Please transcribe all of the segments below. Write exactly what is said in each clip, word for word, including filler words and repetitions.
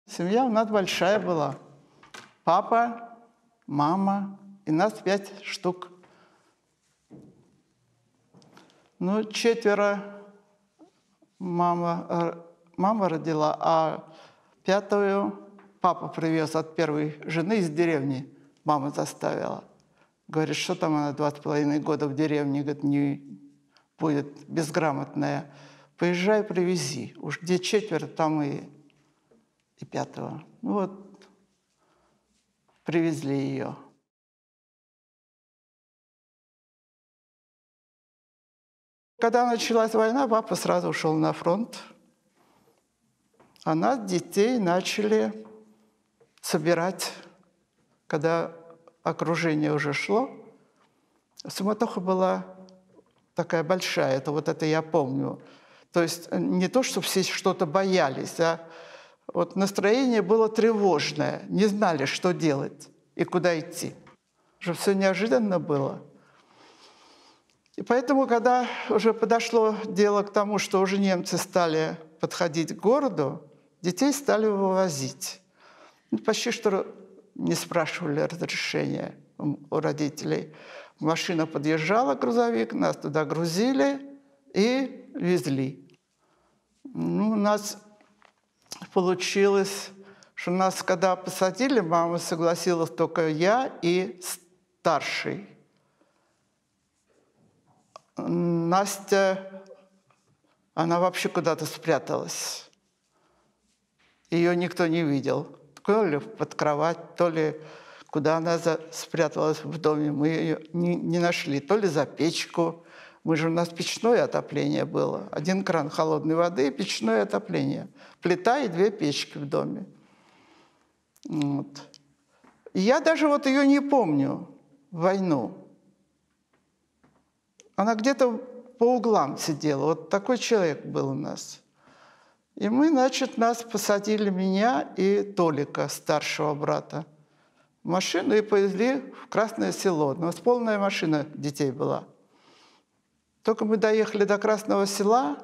Семья у нас большая была. Папа, мама и нас пять штук. Ну, четверо мама, мама родила, а пятую папа привез от первой жены из деревни. Мама заставила. Говорит, что там она два с половиной года в деревне, говорит, не будет безграмотная. Поезжай, привези. Уж где четверо, там и, и пятого. Ну вот, привезли ее. Когда началась война, папа сразу ушел на фронт. А нас, детей, начали собирать, когда окружение уже шло. Суматоха была такая большая, это вот это я помню. То есть не то, что все что-то боялись, а вот настроение было тревожное, не знали, что делать и куда идти. Уже все неожиданно было. И поэтому, когда уже подошло дело к тому, что уже немцы стали подходить к городу, детей стали вывозить. Почти что не спрашивали разрешения у родителей. Машина подъезжала, грузовик, нас туда грузили и везли. Ну, у нас получилось, что нас, когда посадили, мама согласилась только я и старший. Настя, она вообще куда-то спряталась. Ее никто не видел. То ли под кровать, то ли куда она спряталась в доме. Мы ее не, не нашли. То ли за печку. Мы же, у нас печное отопление было. Один кран холодной воды и печное отопление. Плита и две печки в доме. Вот. И я даже вот ее не помню, войну. Она где-то по углам сидела. Вот такой человек был у нас. И мы, значит, нас посадили, меня и Толика, старшего брата, в машину и повезли в Красное Село. У нас полная машина детей была. Только мы доехали до Красного Села,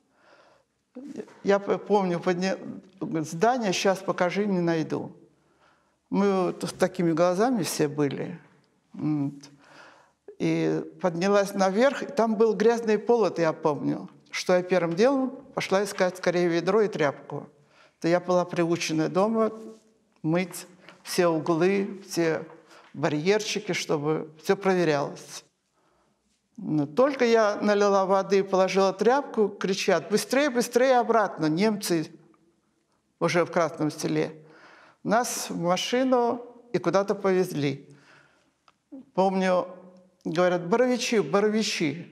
я помню подня... здание, сейчас покажи, не найду. Мы вот с такими глазами все были. И поднялась наверх, и там был грязный пол, это я помню. Что я первым делом пошла искать скорее ведро и тряпку. То я была приучена дома мыть все углы, все барьерчики, чтобы все проверялось. Но только я налила воды и положила тряпку, кричат: быстрее, быстрее обратно. Немцы уже в Красном Селе. Нас в машину и куда-то повезли. Помню, говорят: Боровичи, Боровичи.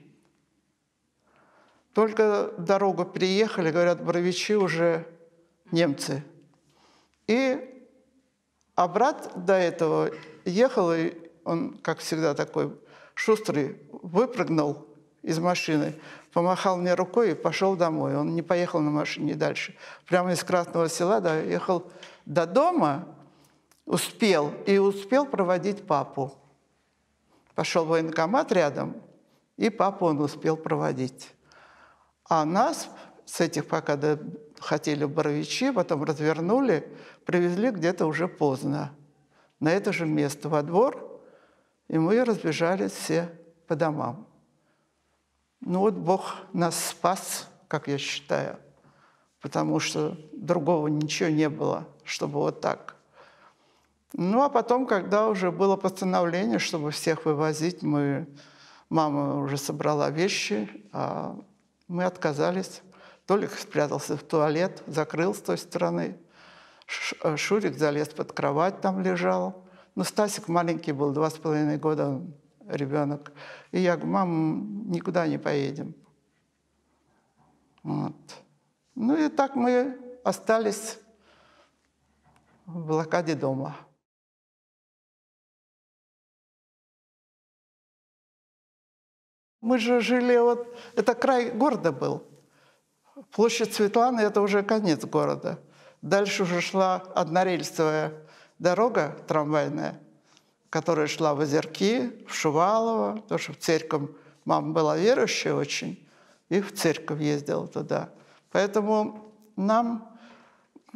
Только дорогу переехали, говорят, Боровичи уже немцы. И а брат до этого ехал, и он, как всегда, такой шустрый, выпрыгнул из машины, помахал мне рукой и пошел домой. Он не поехал на машине дальше. Прямо из Красного Села доехал до дома, успел, и успел проводить папу. Пошел в военкомат рядом, и папу он успел проводить. А нас с этих пока хотели в Боровичи, потом развернули, привезли где-то уже поздно. На это же место, во двор, и мы разбежались все по домам. Ну вот Бог нас спас, как я считаю, потому что другого ничего не было, чтобы вот так. Ну а потом, когда уже было постановление, чтобы всех вывозить, мы, мама уже собрала вещи, а мы отказались. Толик спрятался в туалет, закрыл с той стороны. Шурик залез под кровать, там лежал. Ну, Стасик маленький был, два с половиной года ребенок. И я говорю: мам, никуда не поедем. Вот. Ну и так мы остались в блокаде дома. Мы же жили, вот, это край города был. Площадь Светланы – это уже конец города. Дальше уже шла однорельсовая дорога трамвайная, которая шла в Озерки, в Шувалово, потому что в церковь мама была верующая очень, и в церковь ездила туда. Поэтому нам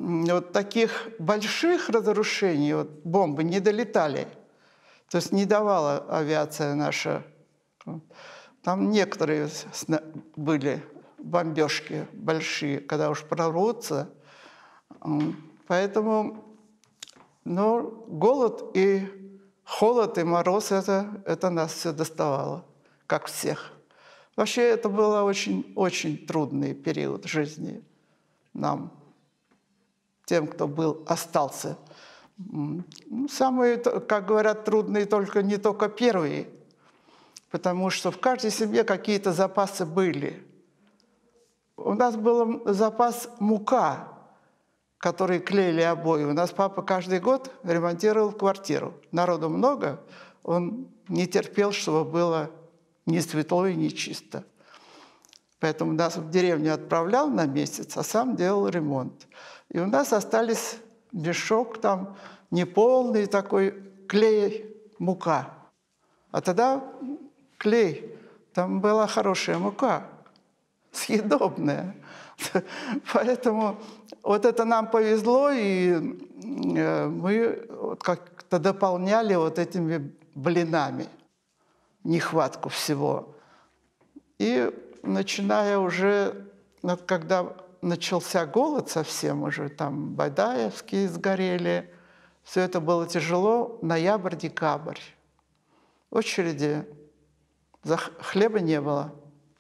вот таких больших разрушений, вот бомбы не долетали. То есть не давала авиация наша. Там некоторые были бомбежки большие, когда уж прорвутся. Поэтому, ну, голод и холод, и мороз, это, это нас все доставало, как всех. Вообще это был очень, очень трудный период жизни нам, тем, кто был, остался. Самые, как говорят, трудные только не только первые, потому что в каждой семье какие-то запасы были. У нас был запас мука, который клеили обои. У нас папа каждый год ремонтировал квартиру. Народу много, он не терпел, чтобы было ни светло и ни чисто. Поэтому нас в деревню отправлял на месяц, а сам делал ремонт. И у нас остались мешок там неполный такой, клей, мука. А тогда клей, там была хорошая мука, съедобная. Поэтому вот это нам повезло, и мы как-то дополняли вот этими блинами нехватку всего. И начиная уже, когда начался голод совсем, уже там Бадаевские сгорели, все это было тяжело, ноябрь-декабрь. Очереди, за хлеба не было,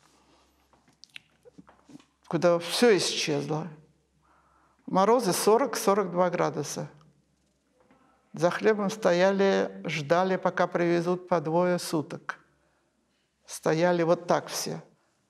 куда все исчезло. Морозы сорок — сорок два градуса. За хлебом стояли, ждали, пока привезут по двое суток. Стояли вот так все.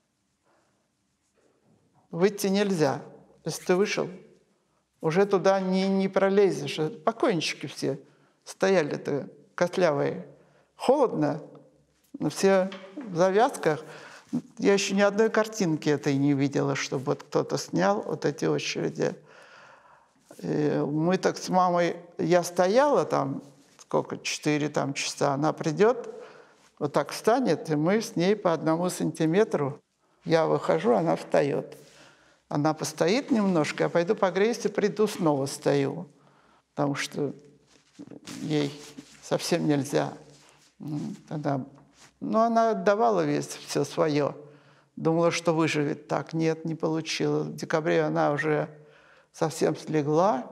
Выйти нельзя. Если ты вышел, уже туда не, не пролезешь. Покойнички все стояли-то, котлявые. Холодно, но все в завязках. Я еще ни одной картинки этой не видела, чтобы вот кто-то снял вот эти очереди. И мы так с мамой, я стояла там, сколько, четыре там часа, она придет, вот так встанет, и мы с ней по одному сантиметру, я выхожу, она встает. Она постоит немножко, я пойду погреюсь и приду, снова стою, потому что ей совсем нельзя. Тогда, но она отдавала весь все свое. Думала, что выживет так. Нет, не получилось. В декабре она уже совсем слегла.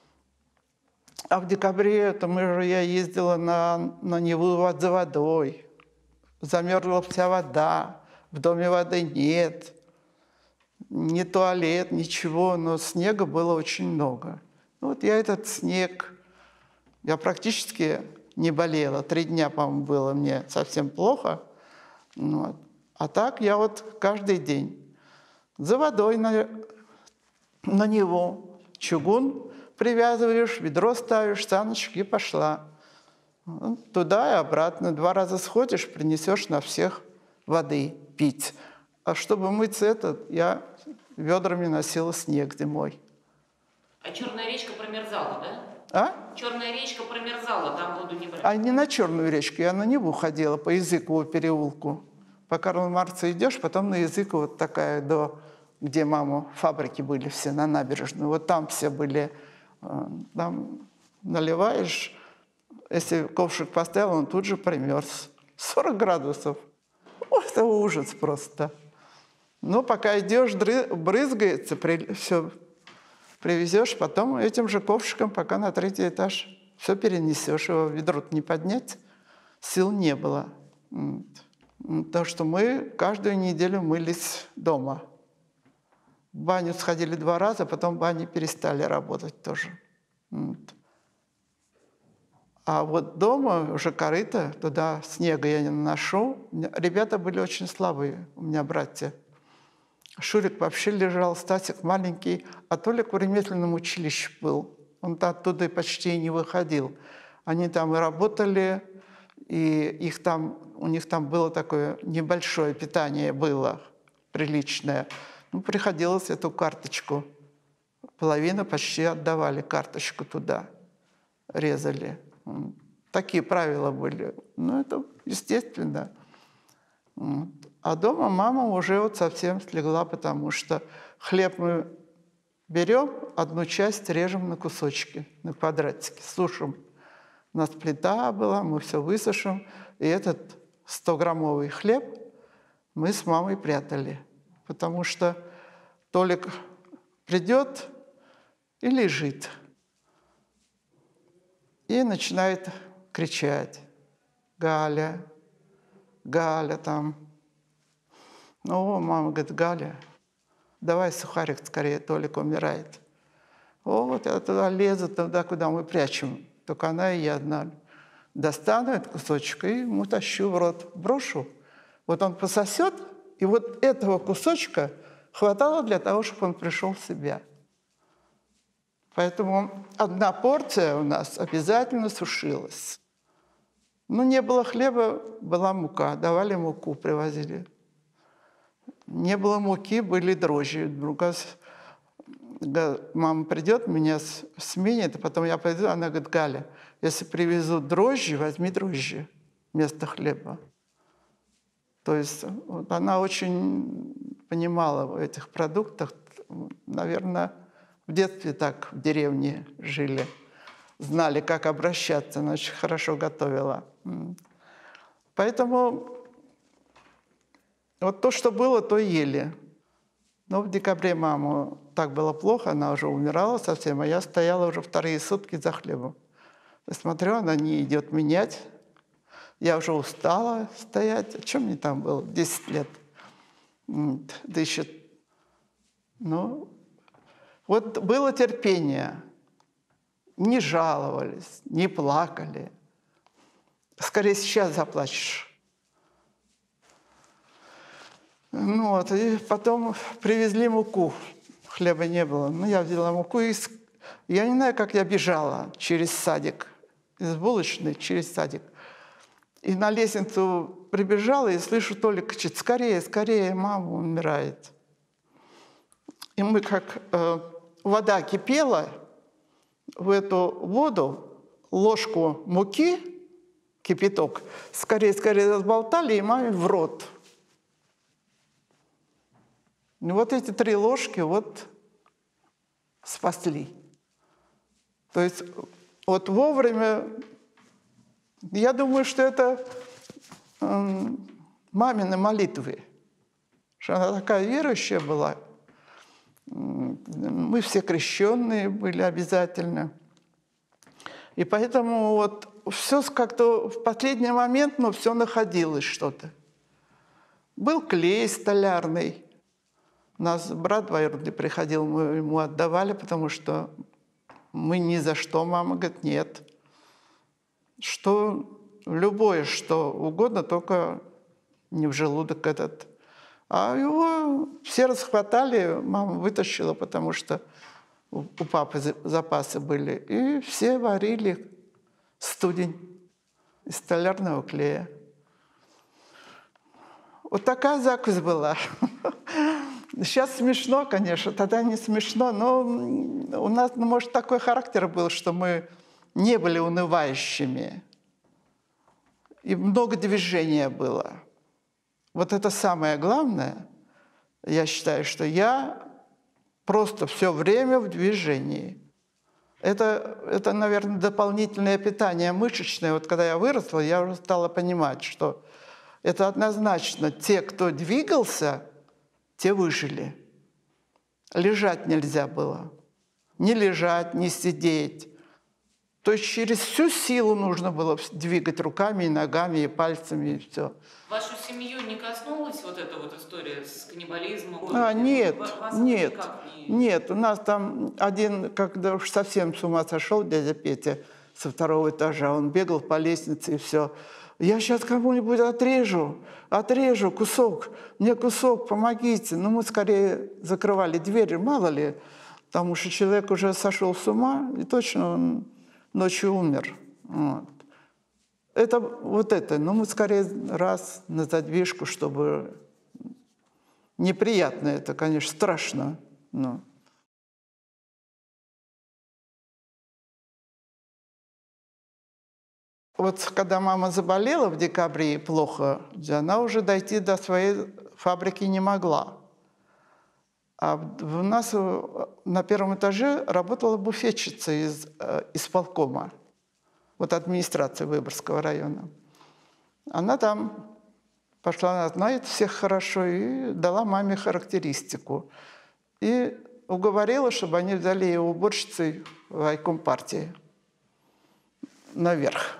А в декабре это мы же, я ездила на, на Неву за водой. Замерзла вся вода, в доме воды нет. Ни туалет, ничего, но снега было очень много. Вот я этот снег, я практически не болела. Три дня, по-моему, было мне совсем плохо. Вот. А так я вот каждый день за водой на, на него чугун привязываешь, ведро ставишь, саночки и пошла. Туда и обратно. Два раза сходишь, принесешь на всех воды пить. А чтобы мыться этот, я ведрами носила снег зимой. А Черная речка промерзала, да? А? Черная речка промерзала, там воду не брали. А не на Черную речку, я на Неву ходила по Языкову переулку. По Карла Маркса идешь, потом на Языкову вот такая, до, где мама, фабрики были все на набережной. Вот там все были. Там наливаешь, если ковшик поставил, он тут же примерз. сорок градусов. О, это ужас просто. Ну, пока идешь, брызгается, при, все привезешь, потом этим же ковшиком, пока на третий этаж все перенесешь. Его ведро не поднять, сил не было. То, что мы каждую неделю мылись дома. В баню сходили два раза, потом бани перестали работать тоже. А вот дома уже корыто, туда снега я не наношу. Ребята были очень слабые, у меня братья. Шурик вообще лежал, Стасик маленький, а Толик в ремесленном училище был. Он оттуда и почти не выходил. Они там и работали, и их там, у них там было такое небольшое питание, было приличное. Ну, приходилось эту карточку, половину почти отдавали карточку туда, резали. Такие правила были. Ну, это естественно. А дома мама уже вот совсем слегла, потому что хлеб мы Берем одну часть, режем на кусочки, на квадратики, сушим. У нас плита была, мы все высушим. И этот стограммовый хлеб мы с мамой прятали. Потому что Толик придет и лежит. И начинает кричать: «Галя, Галя там». Ну, мама говорит: «Галя, давай сухарик скорее, Толик умирает». О, вот я туда лезу, туда, куда мы прячем. Только она и я одна. Достану этот кусочек и ему тащу в рот, брошу. Вот он пососет, и вот этого кусочка хватало для того, чтобы он пришел в себя. Поэтому одна порция у нас обязательно сушилась. Ну, не было хлеба, была мука. Давали муку, привозили. Не было муки, были дрожжи. Вдруг мама придет, меня сменит, а потом я пойду, она говорит: «Галя, если привезут дрожжи, возьми дрожжи вместо хлеба». То есть вот она очень понимала в этих продуктах. Наверное, в детстве так в деревне жили, знали, как обращаться, она очень хорошо готовила. Поэтому вот то, что было, то ели. Но в декабре маму так было плохо, она уже умирала совсем, а я стояла уже вторые сутки за хлебом. Я смотрю, она не идет менять. Я уже устала стоять. А что мне там было? десять лет. Да еще... Ну, вот было терпение. Не жаловались, не плакали. Скорее, сейчас заплачешь. Ну вот, и потом привезли муку. Хлеба не было. Ну, я взяла муку и... Я не знаю, как я бежала через садик. Из булочной через садик. И на лестницу прибежала, и слышу, Толик кричит: «Скорее, скорее, мама умирает». И мы, как э, вода кипела, в эту воду ложку муки, кипяток, скорее-скорее разболтали, и маме в рот. И вот эти три ложки вот спасли. То есть вот вовремя, я думаю, что это э, мамины молитвы, что она такая верующая была. Мы все крещенные были обязательно. И поэтому вот все как-то в последний момент, но все находилось что-то. Был клей столярный. У нас брат двоюродный приходил, мы ему отдавали, потому что мы ни за что. Мама говорит: нет. Что любое, что угодно, только не в желудок этот. А его все расхватали, мама вытащила, потому что у папы запасы были. И все варили студень из столярного клея. Вот такая закусь была. Сейчас смешно, конечно, тогда не смешно, но у нас, ну, может, такой характер был, что мы не были унывающими. И много движения было. Вот это самое главное. Я считаю, что я просто все время в движении. Это, это, наверное, дополнительное питание мышечное. Вот когда я выросла, я уже стала понимать, что это однозначно те, кто двигался, те выжили. Лежать нельзя было. Не лежать, не сидеть. То есть через всю силу нужно было двигать руками, и ногами, и пальцами, и все. Вашу семью не коснулась вот эта вот история с каннибализмом? А, нет, Вас нет, не... нет. У нас там один, когда уж совсем с ума сошел, дядя Петя, со второго этажа, он бегал по лестнице и все. Я сейчас кому-нибудь отрежу, отрежу кусок, мне кусок, помогите. Ну, мы скорее закрывали двери, мало ли, потому что человек уже сошел с ума, и точно он ночью умер. Вот. Это вот это, ну, мы скорее раз на задвижку, чтобы... Неприятно это, конечно, страшно. Но... Вот когда мама заболела в декабре и плохо, она уже дойти до своей фабрики не могла. А у нас на первом этаже работала буфетчица из исполкома, вот администрации Выборгского района. Она там пошла, она знает всех хорошо, и дала маме характеристику. И уговорила, чтобы они взяли ее уборщицей в райком партии наверх.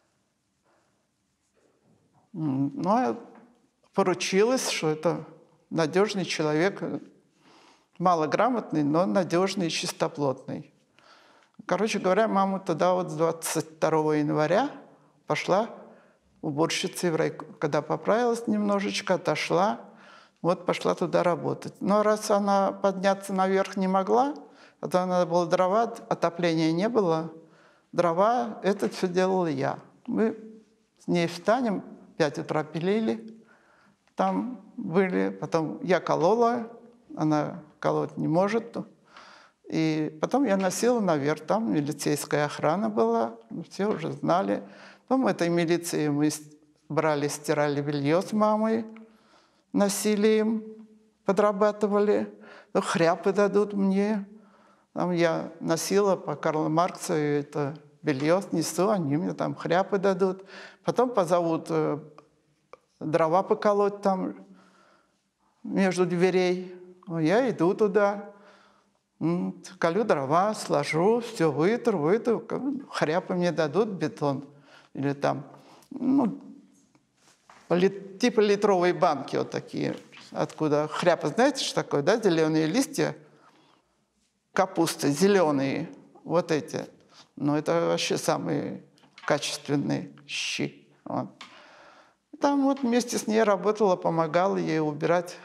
Ну, а поручилась, что это надежный человек, малограмотный, но надежный и чистоплотный. Короче говоря, мама тогда вот с двадцать второго января пошла уборщицей в райком. Когда поправилась немножечко, отошла, вот пошла туда работать. Но раз она подняться наверх не могла, а то надо было дрова, отопления не было, дрова, это все делал я. Мы с ней встанем, в пять утра пилили, там были, потом я колола, она колоть не может. И потом я носила наверх, там милицейская охрана была, все уже знали. Потом в этой милиции мы брали, стирали белье с мамой, носили им, подрабатывали. Ну, хряпы дадут мне. Там я носила по Карлу Марксу это белье, снесу, они мне там хряпы дадут. Потом позовут э, дрова поколоть там между дверей. Я иду туда, колю дрова, сложу, все вытру, вытру, хряпы мне дадут, бетон. Или там, ну, типа литровые банки вот такие, откуда хряпа, знаете, что такое, да, зеленые листья капусты, зеленые, вот эти. Но это вообще самые качественные щи. Вот. Там вот вместе с ней работала, помогала ей убирать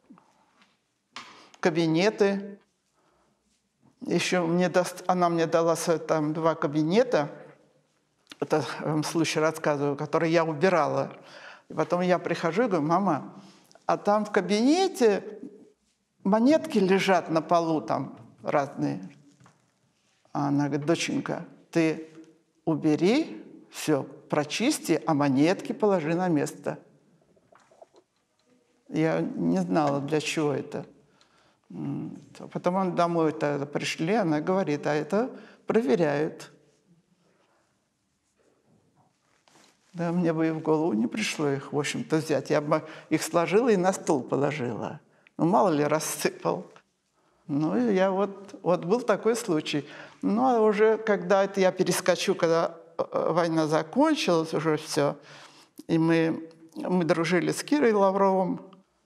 кабинеты. Еще мне даст, она мне дала там два кабинета, это в этом случае рассказываю, которые я убирала. И потом я прихожу и говорю: мама, а там в кабинете монетки лежат на полу там разные. А она говорит: доченька, ты убери, все, прочисти, а монетки положи на место. Я не знала, для чего это. Потом он домой -то пришли, она говорит: а это проверяют. Да, мне бы и в голову не пришло их, в общем-то, взять. Я бы их сложила и на стол положила. Ну, мало ли, рассыпал. Ну, и я вот, вот был такой случай. Ну, а уже когда это я перескочу, когда война закончилась, уже все, и мы, мы дружили с Кирой Лавровым,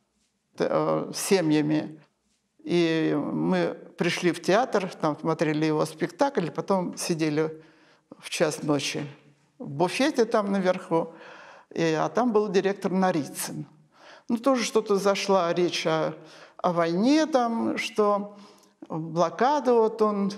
с семьями, и мы пришли в театр, там смотрели его спектакль, потом сидели в час ночи в буфете там наверху, и, а там был директор Нарицын. Ну, тоже что-то зашла речь о, о войне, там, что блокада, вот он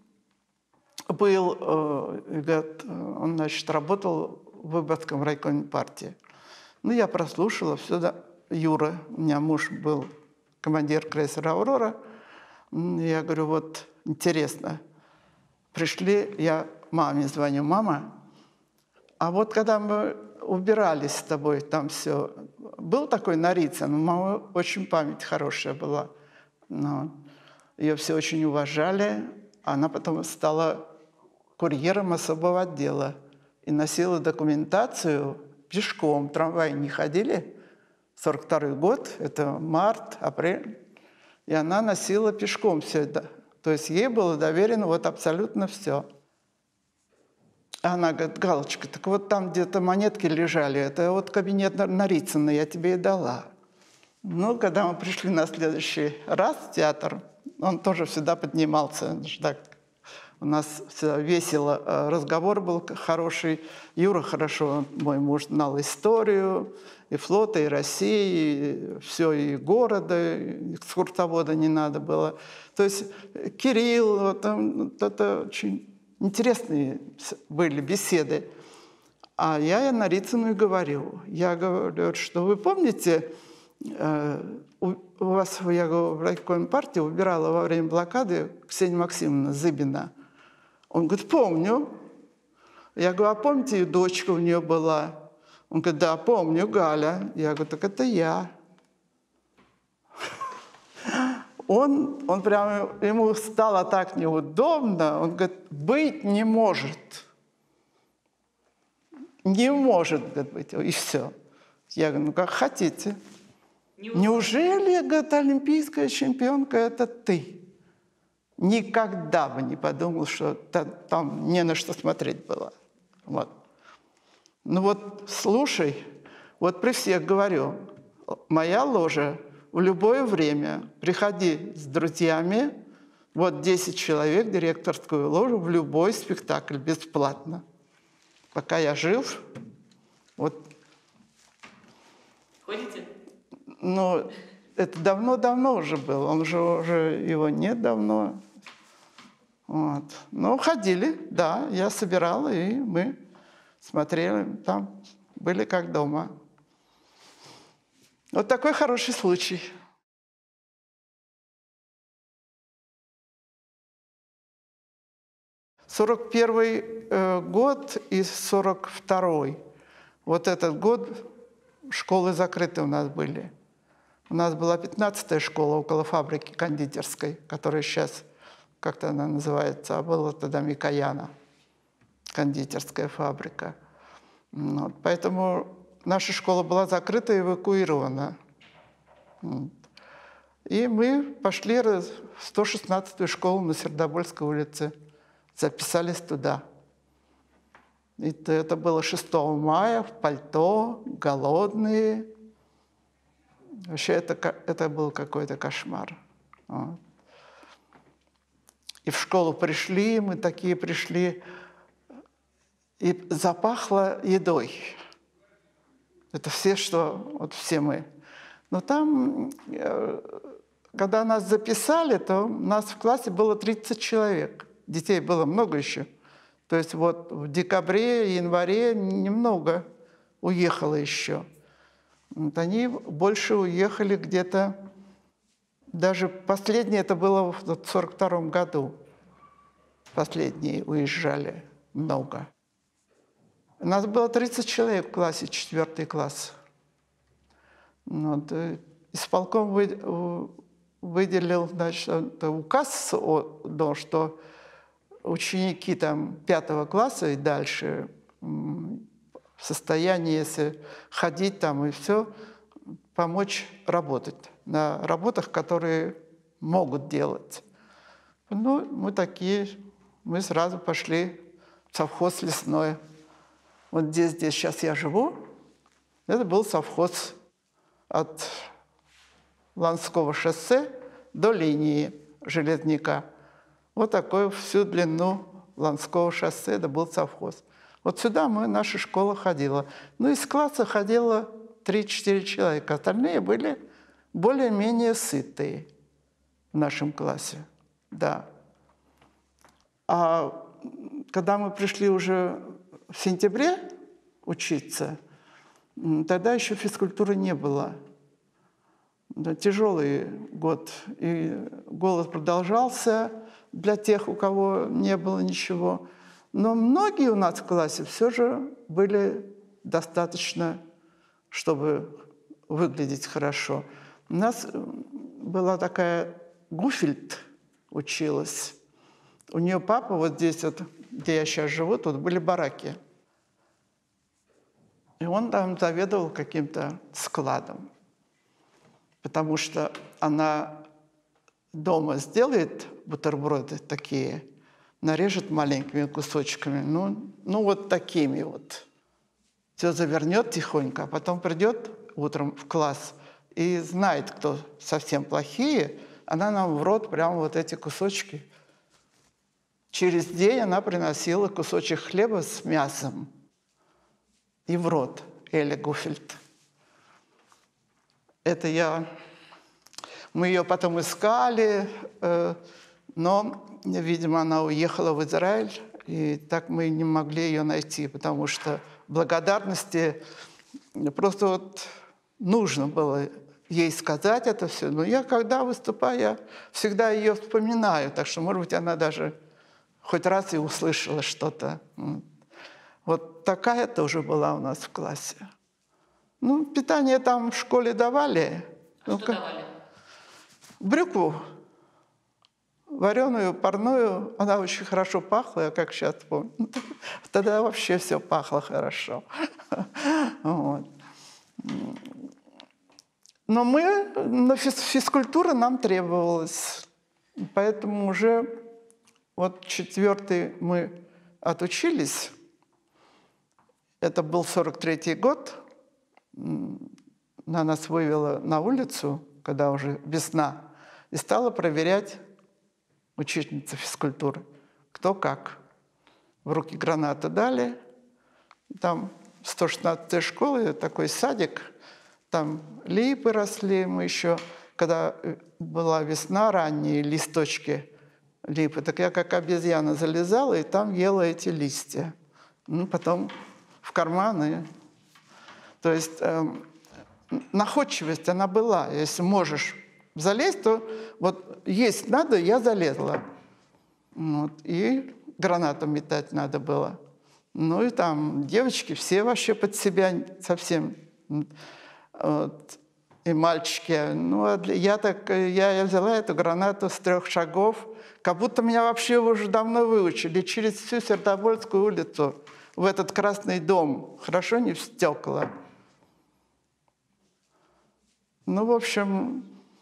был, э, говорит, он, значит, работал в Выборгском райкоме партии. Ну, я прослушала все, да. Юра, у меня муж был командир крейсера «Аврора». Я говорю: вот интересно. Пришли, я маме звоню: мама, а вот когда мы убирались с тобой, там все, был такой Нарицын, у мамы очень память хорошая была. Но ее все очень уважали. Она потом стала курьером особого отдела и носила документацию пешком. Трамваи не ходили. сорок второй год, это март, апрель. И она носила пешком все это. То есть ей было доверено вот абсолютно все. Она говорит: Галочка, так вот там где-то монетки лежали, это вот кабинет Нарицына, я тебе и дала. Ну, когда мы пришли на следующий раз в театр, он тоже всегда поднимался. Так, у нас всегда весело, разговор был хороший. Юра хорошо, мой муж, знал историю и флота, и России, и все, и города, и экскурсовода не надо было. То есть Кирилл, вот, вот это очень интересные были беседы. А я Нарицыну и говорю. Я говорю, что вы помните, у вас, я говорю, в райкоме партии убирала во время блокады Ксения Максимовна Зыбина. Он говорит: помню. Я говорю: а помните, и дочка у нее была? Он говорит: да, помню, Галя. Я говорю: так это я. он, он прямо, ему стало так неудобно, он говорит, быть не может. Не может, говорит, быть, и все. Я говорю, ну как хотите. Неужели, говорит, олимпийская чемпионка – это ты? Никогда бы не подумал, что там не на что смотреть было. Вот. Ну вот, слушай, вот при всех говорю, моя ложа в любое время, приходи с друзьями, вот десять человек, директорскую ложу, в любой спектакль бесплатно. Пока я жив, вот. Ходите? Ну, это давно-давно уже было, он же уже, его нет давно. Вот. Но ходили, да, я собирала, и мы смотрели, там были как дома. Вот такой хороший случай. сорок первый э, год и сорок второй. Вот этот год школы закрыты у нас были. У нас была пятнадцатая школа около фабрики кондитерской, которая сейчас как-то она называется, а была тогда Микояна, кондитерская фабрика. Вот. Поэтому наша школа была закрыта и эвакуирована. Вот. И мы пошли в сто шестнадцатую школу на Сердобольской улице, записались туда. И это было шестого мая, в пальто, голодные. Вообще это, это был какой-то кошмар. Вот. И в школу пришли, мы такие пришли, и запахло едой. Это все, что, вот все мы. Но там, когда нас записали, то у нас в классе было тридцать человек. Детей было много еще. То есть вот в декабре, январе немного уехало еще. Вот они больше уехали где-то, даже последнее это было в сорок втором году. Последние уезжали много. У нас было тридцать человек в классе, четвертый класс. Вот. Исполком выделил, значит, указ, что ученики там пятого класса и дальше в состоянии, если ходить там и все, помочь работать на работах, которые могут делать. Ну, мы такие, мы сразу пошли в совхоз лесной. Вот здесь, здесь сейчас я живу, это был совхоз от Ланского шоссе до линии Железняка. Вот такой всю длину Ланского шоссе, это был совхоз. Вот сюда мы, наша школа ходила. Ну, из класса ходило три-четыре человека. Остальные были более-менее сытые в нашем классе. Да. А когда мы пришли уже в сентябре учиться, тогда еще физкультуры не было. Да, тяжелый год. И голод продолжался для тех, у кого не было ничего. Но многие у нас в классе все же были достаточно, чтобы выглядеть хорошо. У нас была такая Гуфельд училась. У нее папа, вот здесь, вот, где я сейчас живу, тут были бараки. И он там заведовал каким-то складом. Потому что она дома сделает бутерброды такие, нарежет маленькими кусочками, ну, ну вот такими вот. Все завернет тихонько, а потом придет утром в класс и знает, кто совсем плохие, она нам в рот прямо вот эти кусочки. Через день она приносила кусочек хлеба с мясом и в рот, Эля Гуфельд. Это я... Мы ее потом искали, но, видимо, она уехала в Израиль, и так мы не могли ее найти, потому что благодарности просто вот нужно было ей сказать это все. Но я, когда выступаю, я всегда ее вспоминаю, так что, может быть, она даже хоть раз и услышала что-то. Вот такая тоже была у нас в классе. Ну, питание там в школе давали. А что давали? Брюкву вареную, парную, она очень хорошо пахла, я как сейчас помню. Тогда вообще все пахло хорошо. Вот. Но мы, на физкультура нам требовалась. Поэтому уже вот четвертый мы отучились. Это был сорок третий год. Она нас вывела на улицу, когда уже весна, и стала проверять учительница физкультуры, кто как. В руки гранату дали. Там сто шестнадцатая школа, такой садик, там липы росли. Мы еще, когда была весна, ранние листочки липы, так я как обезьяна залезала и там ела эти листья. Ну, потом в карманы. То есть э, находчивость, она была. Если можешь залезть, то вот есть надо, я залезла. Вот. И гранату метать надо было. Ну и там девочки все вообще под себя совсем. Вот. И мальчики. Ну, а я, так, я, я взяла эту гранату с трех шагов, как будто меня вообще уже давно выучили, через всю Сердобольскую улицу в этот красный дом. Хорошо не в стекла. Ну, в общем,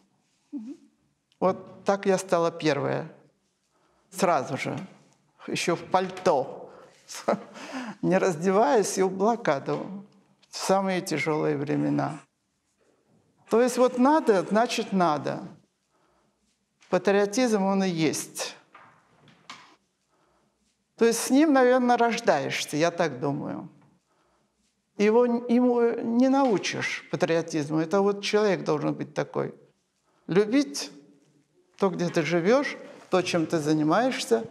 вот так я стала первая. Сразу же. Еще в пальто. Не раздеваясь и в блокаду. В самые тяжелые времена. То есть вот надо, значит надо. Патриотизм он и есть. То есть с ним, наверное, рождаешься, я так думаю. Его, ему не научишь патриотизму. Это вот человек должен быть такой. Любить то, где ты живешь, то, чем ты занимаешься.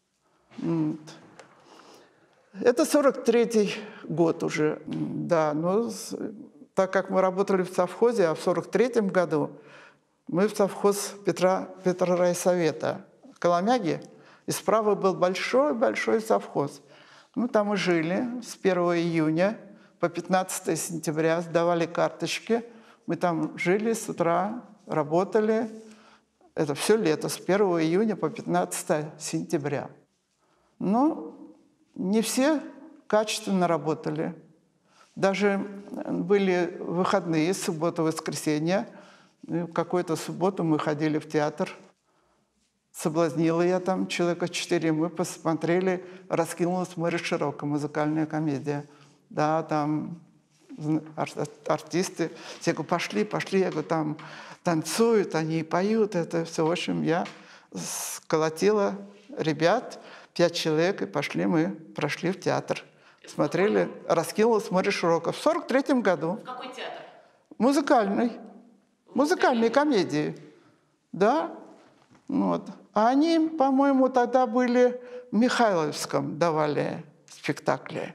Это сорок третий год уже. Да, но так как мы работали в совхозе, а в сорок третьем году мы в совхоз Петра, Петрорайсовета Коломяги, и справа был большой-большой совхоз. Мы там и жили с первого июня по пятнадцатое сентября, сдавали карточки. Мы там жили с утра, работали. Это все лето, с первого июня по пятнадцатое сентября. Но не все качественно работали. Даже были выходные, суббота, воскресенье. В какую-то субботу мы ходили в театр. Соблазнила я там человека четыре. Мы посмотрели «Раскинулось море широко», музыкальная комедия. Да, там артисты. Я говорю, пошли, пошли. Я говорю, там танцуют, они поют. Это все. В общем, я сколотила ребят, пять человек, и пошли мы, прошли в театр. Смотрели «Раскинулось море широко». В сорок третьем году. В какой театр? Музыкальный. Музыкальные комедии. Да. Вот. А они, по-моему, тогда были в Михайловском, давали спектакли.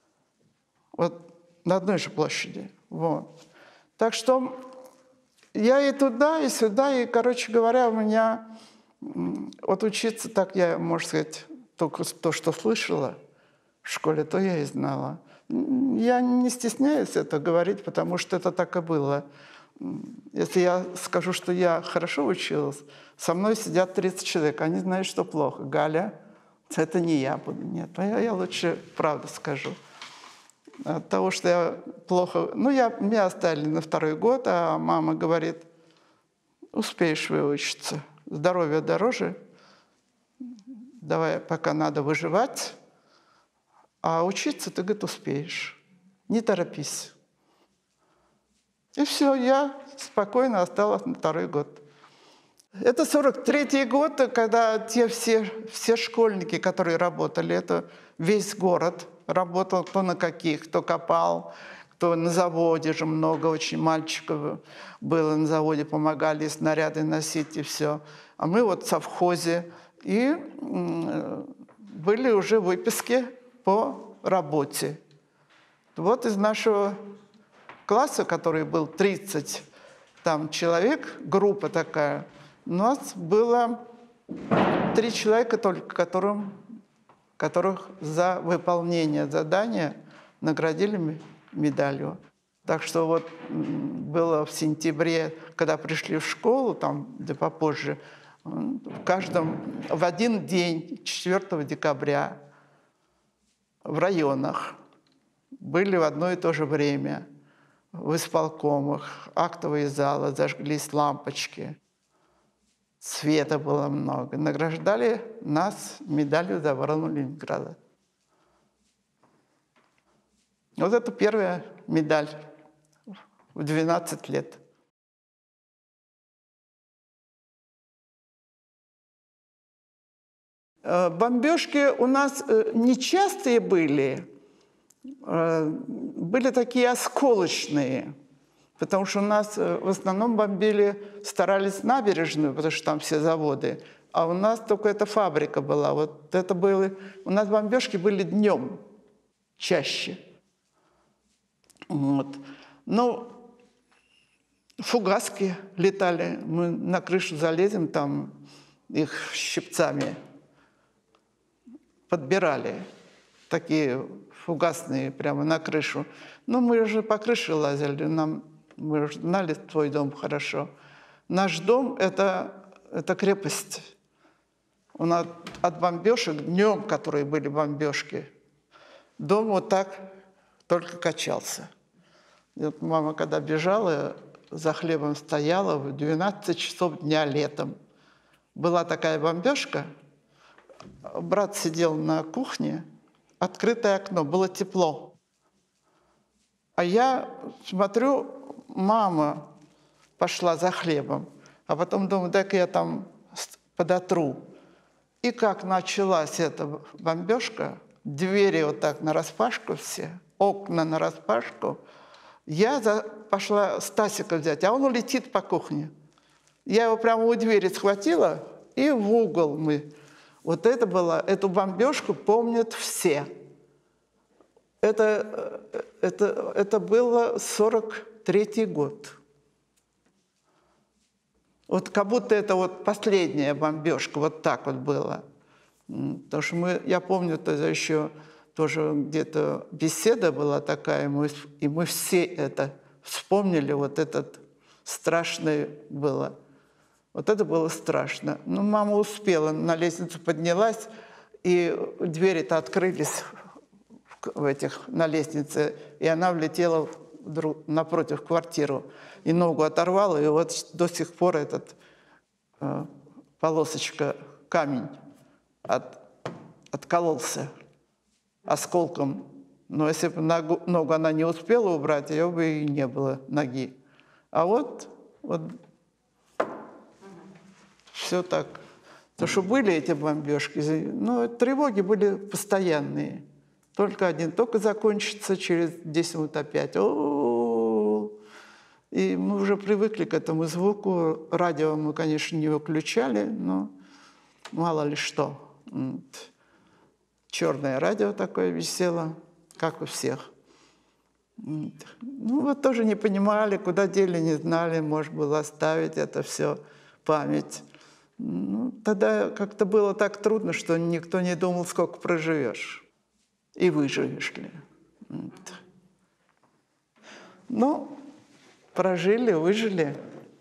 Вот на одной же площади. Вот. Так что я и туда, и сюда, и, короче говоря, у меня вот учиться так я, можно сказать, только то, что слышала в школе, то я и знала. Я не стесняюсь это говорить, потому что это так и было. Если я скажу, что я хорошо училась, со мной сидят тридцать человек, они знают, что плохо. Галя, это не я буду. Нет, я, я лучше правду скажу. От того, что я плохо... Ну, я, меня оставили на второй год, а мама говорит, успеешь выучиться. Здоровье дороже. Давай, пока надо выживать. А учиться ты, говорит, успеешь. Не торопись. И все, я спокойно осталась на второй год. Это сорок третий год, когда те все, все школьники, которые работали, это весь город работал, кто на каких, кто копал, кто на заводе же много очень мальчиков было на заводе, помогали снаряды носить и все. А мы вот в совхозе. И были уже выписки по работе. Вот из нашего класса, который был тридцать там, человек, группа такая, у нас было три человека только, которым, которых за выполнение задания наградили медалью. Так что вот было в сентябре, когда пришли в школу, там, да попозже, В каждом, в один день, четвёртого декабря, в районах были в одно и то же время в исполкомах, актовые залы, зажглись лампочки, света было много. Награждали нас медалью за оборону Ленинграда. Вот это первая медаль в двенадцать лет. Бомбежки у нас нечастые были, были такие осколочные, потому что у нас в основном бомбили, старались набережную, потому что там все заводы, а у нас только эта фабрика была. Вот это было, у нас бомбежки были днем чаще. Вот. Ну, фугаски летали, мы на крышу залезем, там их щипцами подбирали, такие фугасные прямо на крышу. Но мы уже по крыше лазили, нам, мы уже знали твой дом хорошо. Наш дом это, – это крепость. У нас от бомбежек, днем, которые были бомбежки, дом вот так только качался. И вот мама, когда бежала, за хлебом стояла в двенадцать часов дня летом. Была такая бомбежка, брат сидел на кухне, открытое окно, было тепло. А я смотрю, мама пошла за хлебом, а потом думаю, дай-ка я там подотру. И как началась эта бомбежка, двери вот так нараспашку все, окна нараспашку, я за, пошла Стасика взять, а он летит по кухне. Я его прямо у двери схватила, и в угол мы. Вот это было, эту бомбежку помнят все. Это, это, это было сорок третий год. Вот как будто это вот последняя бомбежка, вот так вот было. Потому что мы, я помню, тогда еще тоже где-то беседа была такая, мы, и мы все это вспомнили, вот этот страшный было. Вот это было страшно. Ну, мама успела, на лестницу поднялась, и двери-то открылись в этих, на лестнице, и она влетела вдруг напротив квартиру, и ногу оторвала, и вот до сих пор этот э, полосочка, камень от, откололся осколком. Но если бы ногу, ногу она не успела убрать, ее бы и не было ноги. А вот, вот все так. То, что были эти бомбежки, ну, тревоги были постоянные. Только один, только закончится через десять минут опять. О-о-о-о. И мы уже привыкли к этому звуку. Радио мы, конечно, не выключали, но мало ли что. Черное радио такое висело, как у всех. Ну, вот тоже не понимали, куда дели, не знали, может было оставить это все, память. Ну, тогда как-то было так трудно, что никто не думал, сколько проживешь и выживешь ли. Ну, прожили, выжили.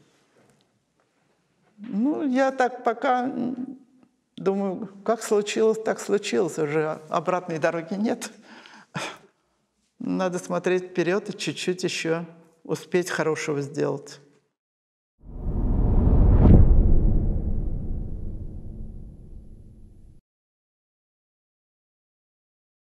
Ну, я так пока думаю, как случилось, так случилось. Уже обратной дороги нет. Надо смотреть вперед и чуть-чуть еще успеть хорошего сделать.